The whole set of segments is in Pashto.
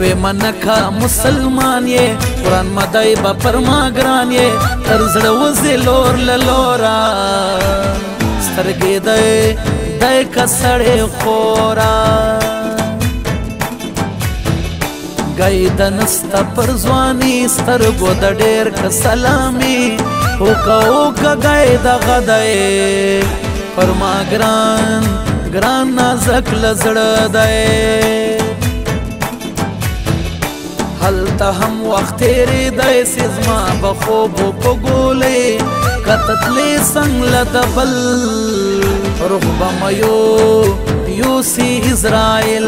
وی منکا مسلمان یې قرآن مدای با پرما ګران یې تر زړه وځې لور له لوره سترګې دی که سړې خورا گئی د نسته پر ځواني سترګو د ډېر که سلامي اوکه گئی د غدی پر ما ګران نازک له زړه دی هلته هم وخت تېرېدی سي زما به خوبو په ګولې که تتلې څنګ له د بل روح به مه یوسي اسرائیل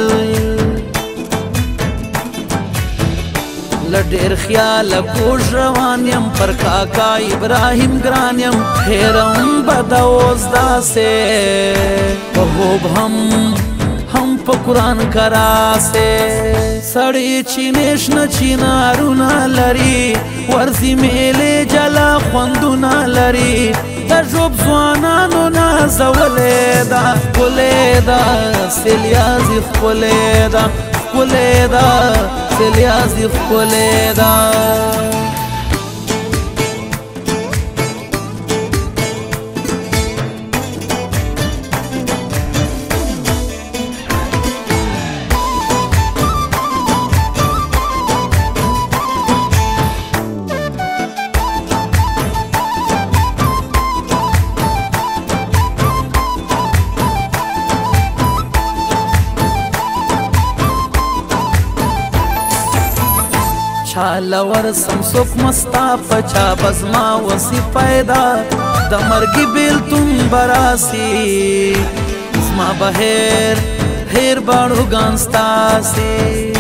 له ډېر خیاله کوږ روان یم پر کاکا ابراهیم ګران یم هېروم به د اوس داسې په خوب هم په قرآن کراسې سړی چینې شنه چینارونه لري ورځي میلې جلا خوندونه لري د ژوب ځوانانو نازولې ده ښکلې ده سیلیازي ښکلې ده ښکلې ده سیلیازي ښکلې ده چاله ورسم څوک مستا په چا بزما وسی پیدا د مرګي بیلتون براسي زما به هیر باړوګان ستاسي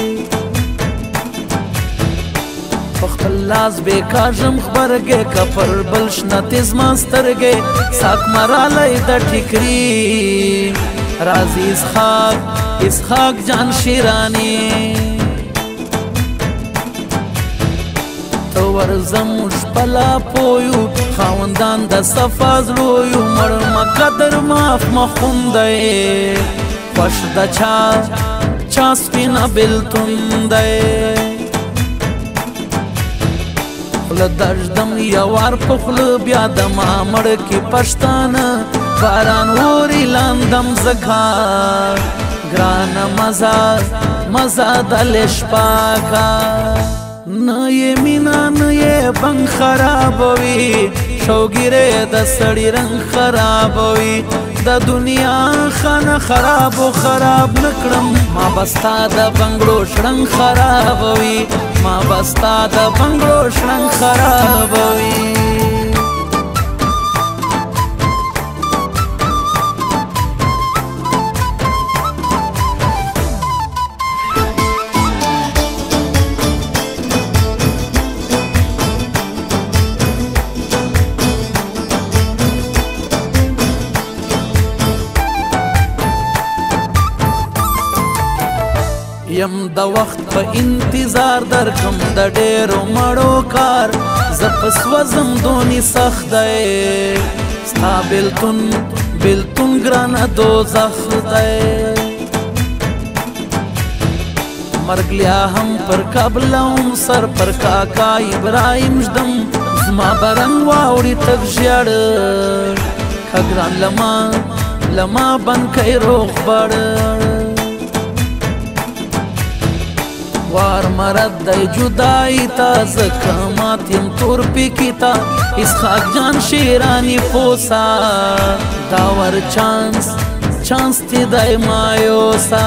په خپل لاس بېکاږم خبرګې که پر بل شنتې زما سترګې ساک مرالی د ټیکري راځي اسحاق جان شیراني ورځم شپلا پویو خاوندان د صفا زړو یو مړ مقدر معاف مخون دی خوش د چا سپینه بېلتون دی خوله دژدم یو وار په خوله بیا د ما مړ کې پښتانه باران اوري لاندم زکا ګرانه مزه د لشپاکا نه یې مینا نه یې بنګ خرابوي شوګیرې د سړي رنګ خرابوي د دنیا خانه خراب نه کړم ما بستا د بنګړو شړنګ خرابوي ما بستا د بنګړو شړنګ خرابوي یم د وخت په انتظار درکم د ډېرو مړو کار زه په سوځم دونې سخت دی ستا بېلتون ګرانه دوزخ دی مرګ لیا هم پر کابلوم سر پر کاکا ابراهیم ژدم زما به رنګ واوړي تک ژړ که ګران لما بنکی روغبړ وار مرد دی جدائی تا زکامات یم تور پیکی تا اسحاق جان شیرانی پوسا داور چانس تی دی مایوسا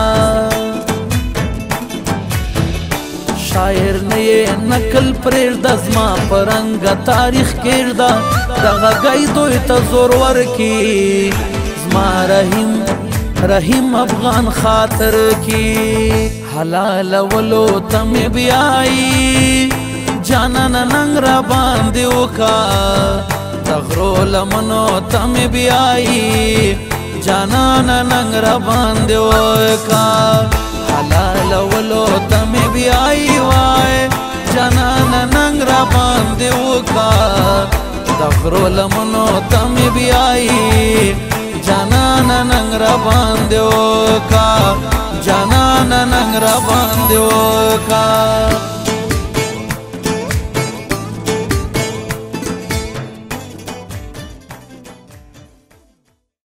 شاعر نه نقل پرېږده زما په رنګه تاریخ کېږده دغه ګی دوی ته زور ورکي زما رحیم افغان خاطر کی حلال ولو تم بیائی جانانا ننگ را باندې وکا تغرو لمنو تم بیائی جانانا ننگ را باندې وکا حلال ولو تم بیائی وای جانانا ننگ را باندې وکا تغرو لمنو تم بیائی جانانا ننگ را باندې وکا جانانا ګرانه ننګ را باندې وکړه